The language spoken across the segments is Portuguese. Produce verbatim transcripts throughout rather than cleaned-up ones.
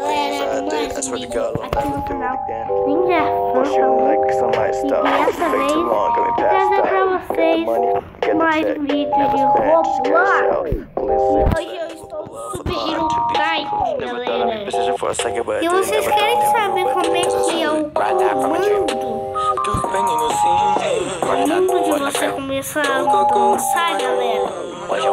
Galera, mais um vídeo aqui no canal Ninja Fan. E dessa vez vou trazer pra vocês mais um vídeo de Roblox. E hoje eu estou super hero type, galera. E vocês querem saber como é que é o comando? Antes de você começar a dançar, galera,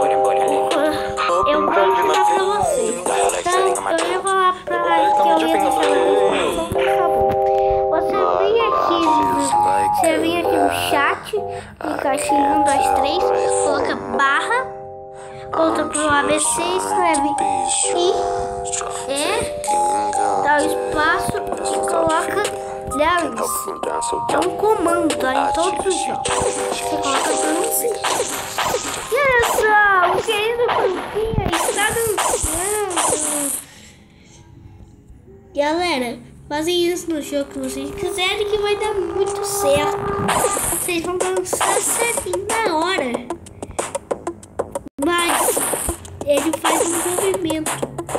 eu vou ensinar pra vocês. Então, eu ia falar pra que eu ia deixar na descrição do sabor. Você vem aqui, você vem aqui no chat, clica aqui um, dois, três, coloca barra, volta pro A B C, escreve I, E, dá o espaço e coloca dance. É um comando, tá? Em todos os jogos. Você coloca dance. E olha só, o querido Pampinha está dançando. Galera, fazem isso no jogo que vocês quiserem que vai dar muito certo. Vocês vão dançar certinho na hora. Mas ele faz um movimento.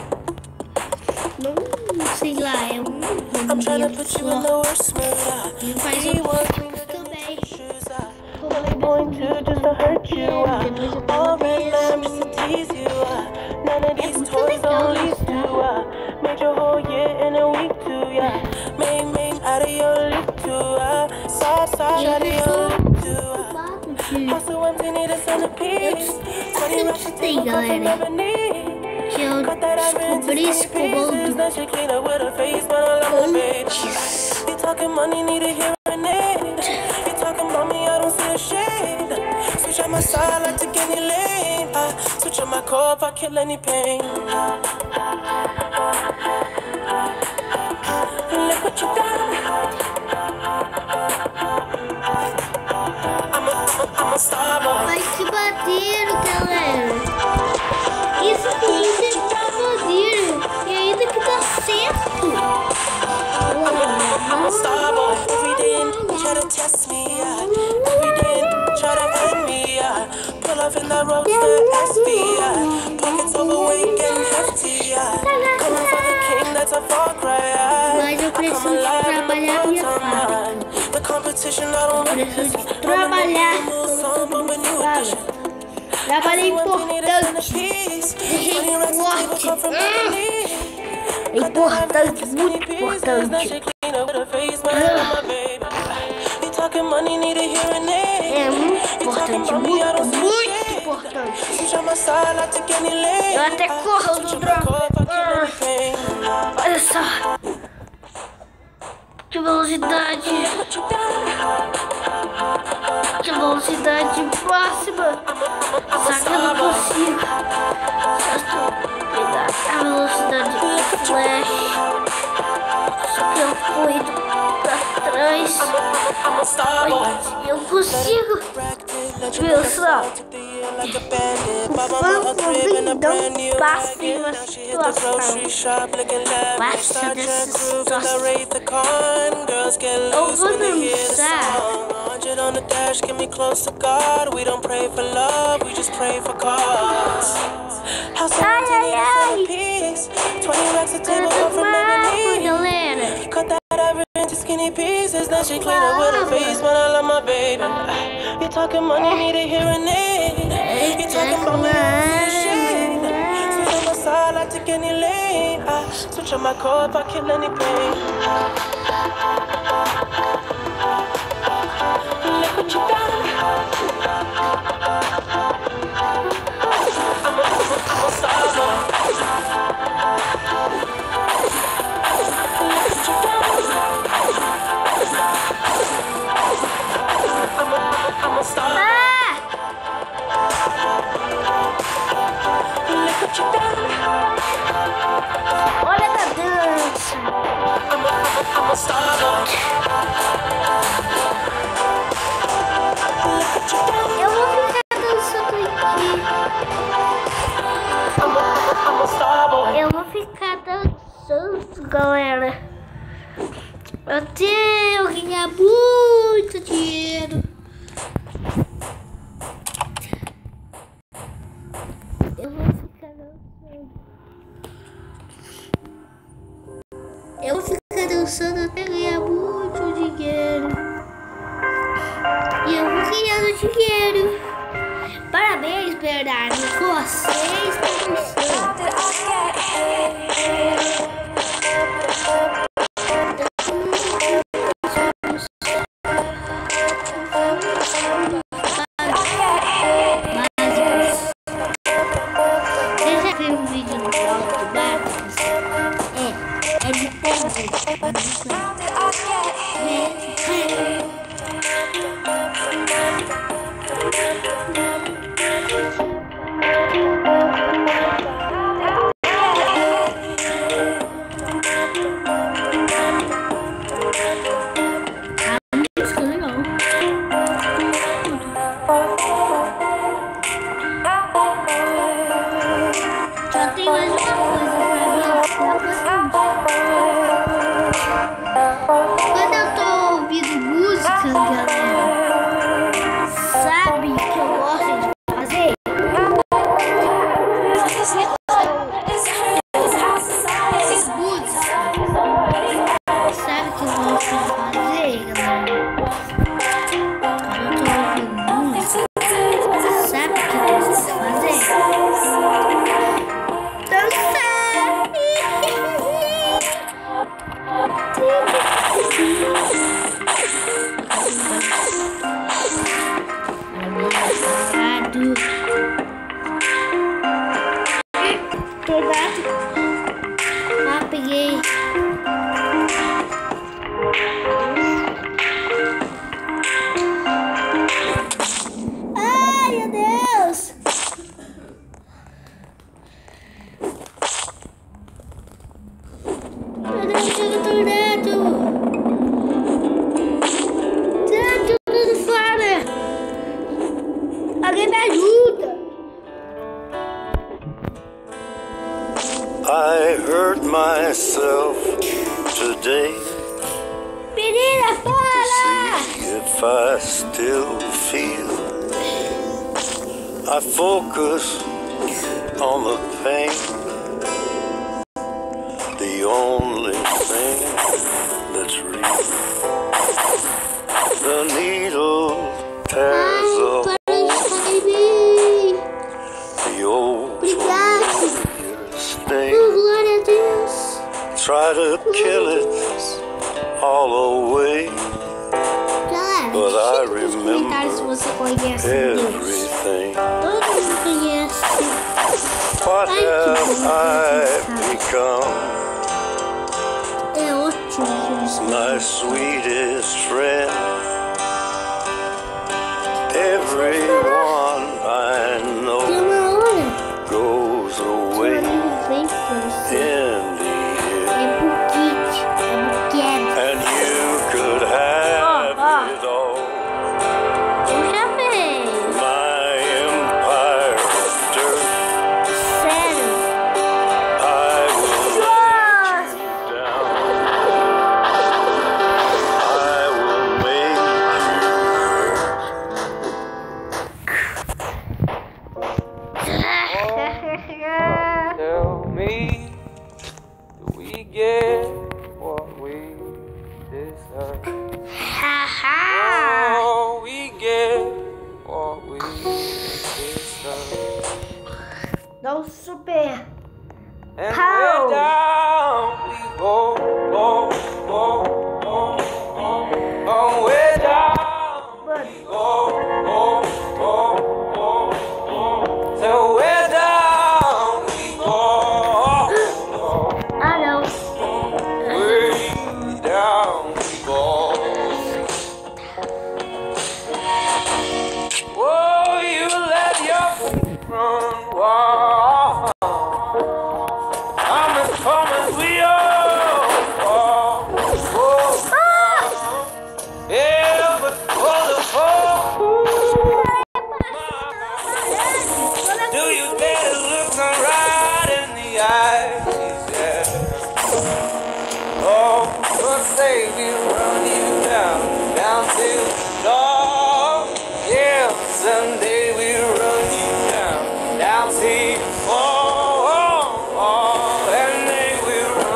Não, sei lá, é um movimento só. Ele faz um movimento também. Como ele depois eu pego é muito legal isso. Eu acreditei, galera, que eu descobri esse comando antes. Switch on my core if I kill any pain. Look what you done. I'm a, I'm a, I'm a star boy. Vai se bater, galera. Isso tudo é pra fazer. E ainda que dá certo. I'm a star boy. Every day try to test me, yeah. Every day try to end me, yeah. Pull off in the roadster S V, yeah. Pockets overweight getting hefty, yeah. Coming for the king, that's a far cry, yeah. Mas eu preciso de trabalhar minha fábrica. The competition I don't Preciso de trabalhar. Trabalho é importante. Deixei forte. É importante, muito importante. É muito importante, muito, muito importante. Eu até corro do drone. Olha só. Que velocidade. Que velocidade máxima. Só que eu não consigo. Só estou pegar a velocidade do flash. Só que eu fui pra trás. Olha, eu consigo. Viu só? Vamos dar um passo em uma situação. Basta dessa situação. Eu vou dançar. On the dash, get me close to God. We don't pray for love, we just pray for cause. House of Ai, ai, ai. peace. twenty racks a table come from Lebanese. Galera. Cut that ever into skinny pieces. Then she clean up with her face, man, I love my baby. You talking money, need a hearing aid. You talking about me, shit. Switch on my side, I take any lane. I switch on my core if I kill any pain. Look what you done. I'm a, I'm a star boy. Look what you done. I'm a, I'm a star boy. Look what you done. Olha a dança. I'm a, I'm a star boy. Eu vou ficar dançando aqui. Eu vou ficar dançando, galera. Até eu ganhar muito dinheiro. Eu vou ficar dançando. Eu vou ficar dançando até ganhar muito dinheiro. E eu vou ganhando dinheiro. Parabéns, Bernardo. Você está dançando. Ah, peguei. Ai, meu Deus. Meu Deus, chega o tornado. Tá tudo fora. Alguém me ajuda. I hurt myself today. Menina, para! See if I still feel. I focus on the pain. The only thing that's real. The needle tears a hole. The old familiar sting. Glória a Deus. Try to kill it all away, Galera, but I deixa nos comentários se remember você conhece Deus. everything. Todo mundo conhece. What Ai, que have bom I que você become? É ótimo que você My sweetest friend. Everyone I tem know uma hora. goes away Vem pra você. in the É end, buquete. É buquete. and you could have Oh, it all. Eu já fiz. My empire of dirt. Sério. I will let you down. I will make Tell me, do we get what we deserve? Haha. Oh, we get what we deserve. Dá um super. And How? way down we go, go, go, go, go. Oh, way down we go, go, go, go, go. So way down we go, go. Ah, não. Way down we go. Oh, you let your feet run wild. I'm as calm as we all are. Oh, yeah, but for the fall, do you dare to look me right in the eyes? Yeah. Oh, but say we run you down, down to the door. Yeah, someday we run you down, down to the fall. And they will run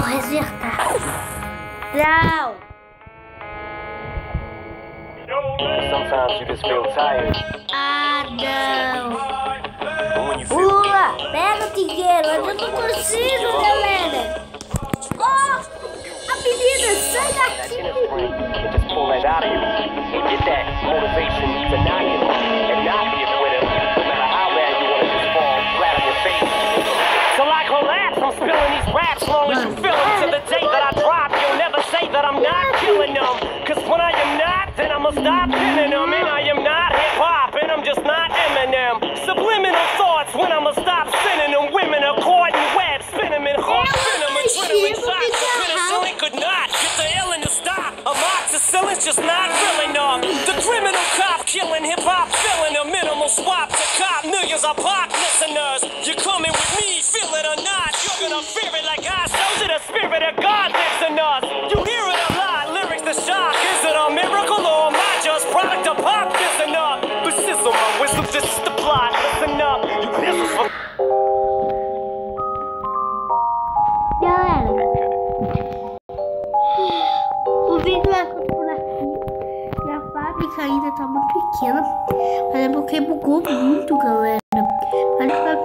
resetar. Não. Sometimes you just feel tired. Ah, não. But when you feel Pula, pega o dinheiro. Eu não consigo, galera. Oh, a menina, sai daqui. and just pull that out of you. Get that motivation to not give up and not be a quitter, no matter how bad you want to just fall flat on your face. So like collapse, I'm spilling these raps long as you feel them. To the day that I drop, you'll never say that I'm not killing them. Cause when I am not, then I'ma stop pinning them. And I am not hip-hop, and I'm just not Eminem. Subliminal thoughts when I'ma stop sending them. Women are caught in webs, spin them in hard venom, adrenaline shots. The penicillin could not get the illin to stop. Amoxicillin's just not real enough. The criminal cop killing hip-hop, filling a minimal swap to cop millions of pop listeners. You're coming with me, feel it or not. You're gonna fear it like I showed you. The spirit of God lives in us. You hear it a lot, lyrics to shock. Is it a miracle or am I just product of pop? Listen up, but sizzle my wisdom, this is the plot. Listen up, you business for Galera, o vídeo vai por aqui. Minha fábrica ainda tá muito pequena, mas é porque bugou muito, galera. Mas